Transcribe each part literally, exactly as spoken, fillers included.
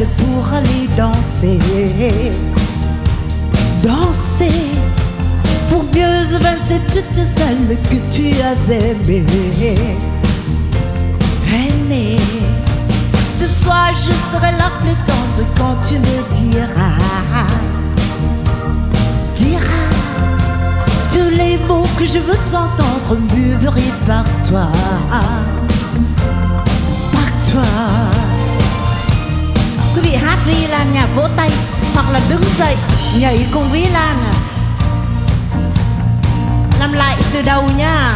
belle pour aller danser. Danser pour mieux évincer toutes celles que tu as aimées. Aimer. Ce soir je serai la plus tendre quand tu me diras, diras tous les mots que je veux entendre murmurer par toi, par toi. Quý vị hát Vi Lan nhà vỗ tay hoặc là đứng dậy nhảy cùng Vi Lan. Làm lại từ đầu nha.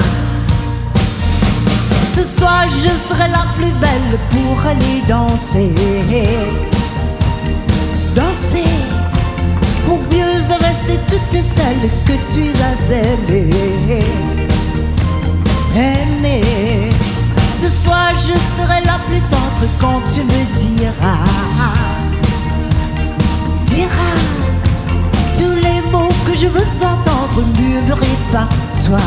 Ce soir je serai la plus belle pour aller danser. Danser pour mieux évincer toutes celles que tu as aimées. Aimer. Ce soir je serai la plus tendre quand tu me diras, diras tous les mots que je veux entendre murmurer par toi,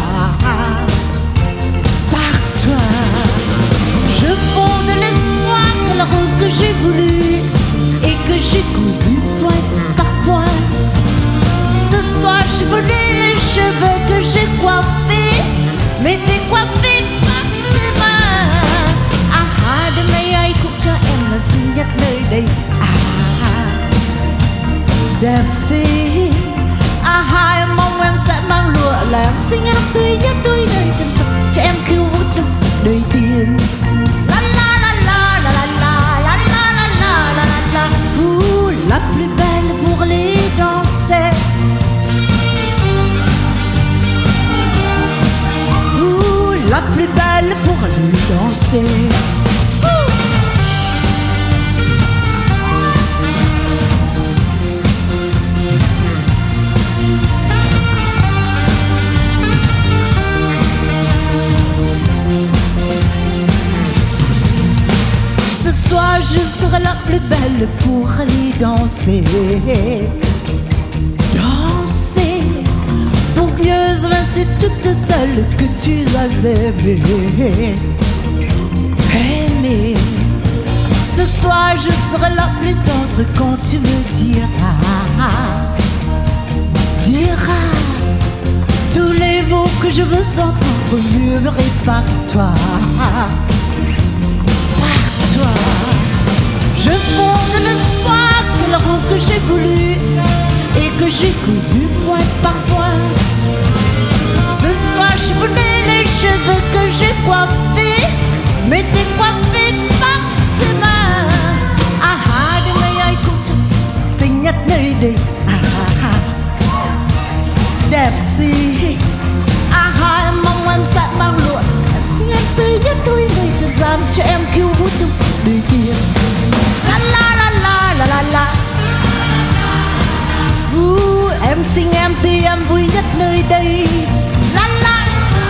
par toi. Je fonde l'espoir que la roue que j'ai voulu et que j'ai cousu point par point. Ce soir je voulais les cheveux que j'ai coiffés, mais décoiffés par tes mains. À hai đêm nay ai cũng cho em là xinh nhất nơi đây. À đẹp xinh. À hai mong em sẽ mang lụa làm xinh em tươi nhất đôi nơi chân sập cho em khiêu vũ trong đời tiền. La la la la la la la la la la la la la. Ouh, la plus belle pour aller danser. Ouh, la plus belle pour aller danser. Je serai la plus belle pour aller danser. Danser pour mieux évincer toutes celles que tu as aimées. Aimer. Ce soir je serai la plus tendre quand tu me diras, diras tous les mots que je veux entendre murmurer par toi, par toi. Je fonde l'espoir que la roue que j'ai voulu et que j'ai cousu point par point. Ce soir je voulais les cheveux que j'ai coiffés, mais décoiffés par tes mains. À hai đêm nay ai cũng cho xinh nhất nơi đây. À đẹp xinh. À hai mong em sẽ mang lụa em xinh em tươi nhất đôi nơi trần gian cho em khiêu vũ trong đời kia. La la la la la la la. Uh, em xinh em tươi em vui nhất nơi đây. La la.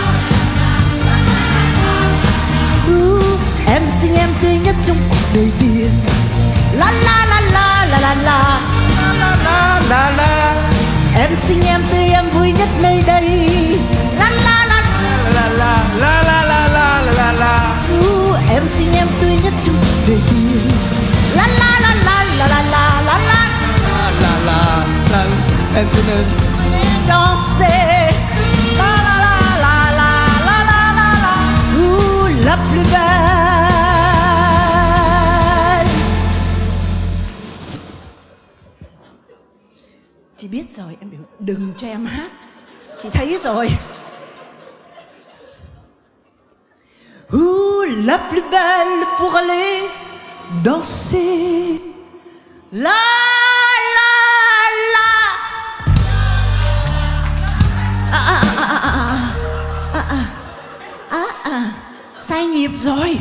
Uh, em xinh em tươi nhất trong cuộc đời tiền. La la la la la la la la la la la. Em xinh em tươi em vui nhất nơi đây. La la la la la la la la la la la. Uh, em xinh em tươi nhất trong cuộc đời tiền. La la la la la la la la la la la la. Em xin ơn danser. La la la la la la la la la. Ouh, la plus belle. Chị biết rồi, em biểu đừng cho em hát. Chị thấy rồi. Ouh, la plus belle pour aller danser. La la la. À à à à à à à à. Sai nhịp rồi.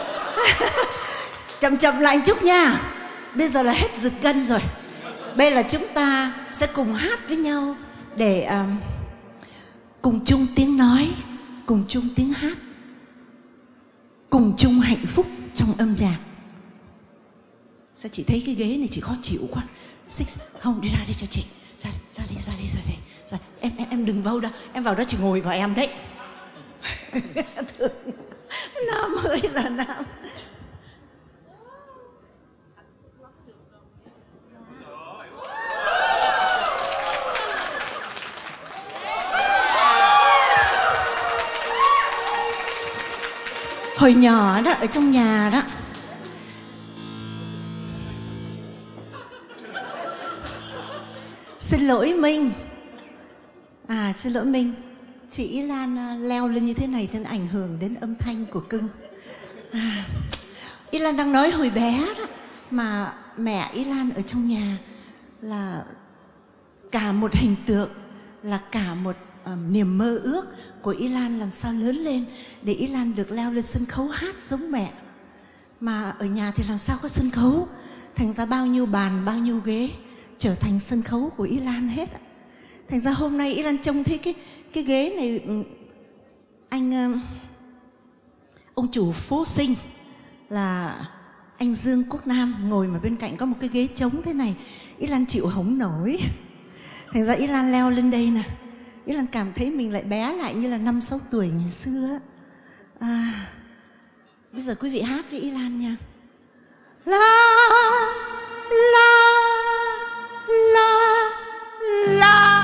Chậm chậm lại một chút nha. Bây giờ là hết giật gân rồi. Bây là chúng ta sẽ cùng hát với nhau để um, cùng chung tiếng nói, cùng chung tiếng hát, cùng chung hạnh phúc trong âm nhạc. Sao chị thấy cái ghế này chị khó chịu quá. Xích, không, đi ra đi cho chị. Ra, ra đi, ra đi, ra đi, ra. Em, em, em đừng vào đó. Em vào đó chị ngồi vào em đấy. Nam ơi là nam. Hồi nhỏ đó, ở trong nhà đó. Xin lỗi Minh. À xin lỗi Minh. Chị Ý Lan leo lên như thế này thì nó ảnh hưởng đến âm thanh của cưng. À, Ý Lan đang nói hồi bé đó, mà mẹ Ý Lan ở trong nhà là cả một hình tượng, là cả một um, niềm mơ ước của Ý Lan làm sao lớn lên để Ý Lan được leo lên sân khấu hát giống mẹ. Mà ở nhà thì làm sao có sân khấu, thành ra bao nhiêu bàn, bao nhiêu ghế trở thành sân khấu của Ý Lan hết. Thành ra hôm nay Ý Lan trông thấy cái cái ghế này, anh ông chủ Phố Sinh là anh Dương Quốc Nam ngồi mà bên cạnh có một cái ghế trống thế này, Ý Lan chịu hổng nổi. Thành ra Ý Lan leo lên đây nè, Ý Lan cảm thấy mình lại bé lại như là năm sáu tuổi ngày xưa. À, bây giờ quý vị hát với Ý Lan nha. La la la la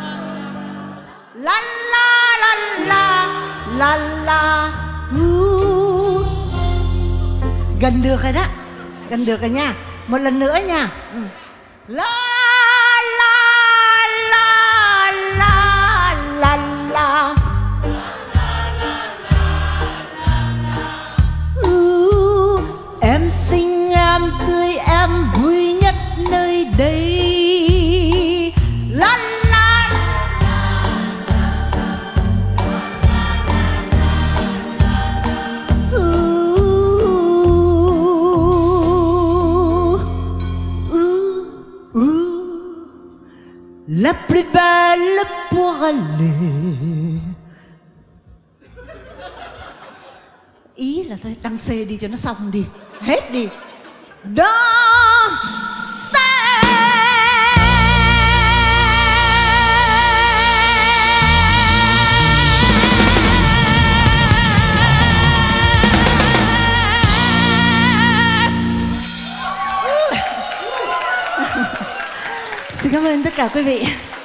la la la la la la. uh. Gần được rồi đó, gần được rồi nha. Một lần nữa nha. ừ. La la la la la la. uh. Em xinh em tươi em vui nhất nơi đây. La la. uh. uh. uh. La plus belle pour aller. Ý là thôi đăng xê đi cho nó xong đi, hết đi. Đó xin cảm ơn tất cả quý vị.